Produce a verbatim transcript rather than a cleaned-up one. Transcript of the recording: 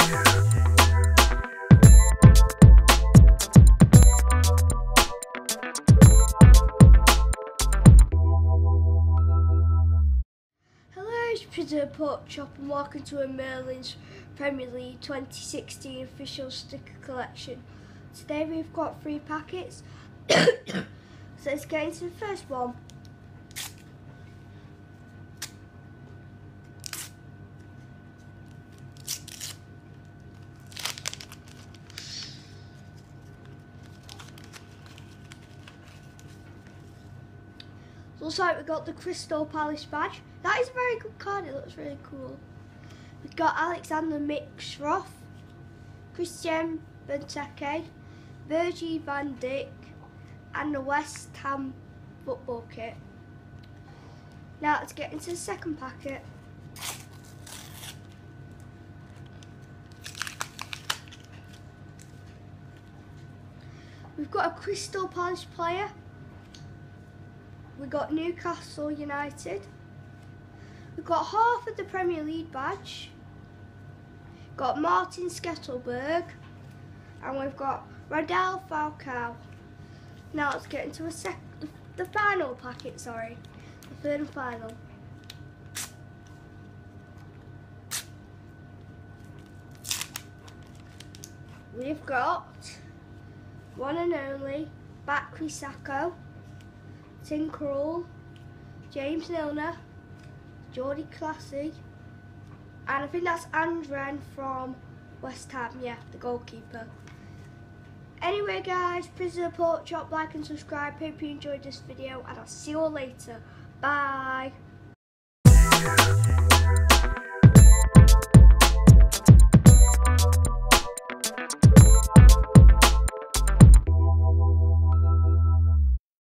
Prisoner Pork Chop and welcome to a Merlin's Premier League twenty sixteen official sticker collection. Today we've got three packets, so let's get into the first one. Looks like we got the Crystal Palace badge. That is a very good card, it looks really cool. We've got Alexander Mitrovic, Christian Benteke, Virgil van Dijk and the West Ham football kit. Now let's get into the second packet. We've got a Crystal Palace player. We've got Newcastle United. We've got half of the Premier League badge. Got Martin Schettelberg. And we've got Radel Falcao. Now let's get into a sec the final packet, sorry. The third and final. We've got one and only Bakary Sako, Tim Krul, James Milner, Jordy Clasie, and I think that's Andren from West Ham, yeah, the goalkeeper. Anyway guys, Prisoner Pork Chop, like and subscribe, hope you enjoyed this video and I'll see you all later, bye.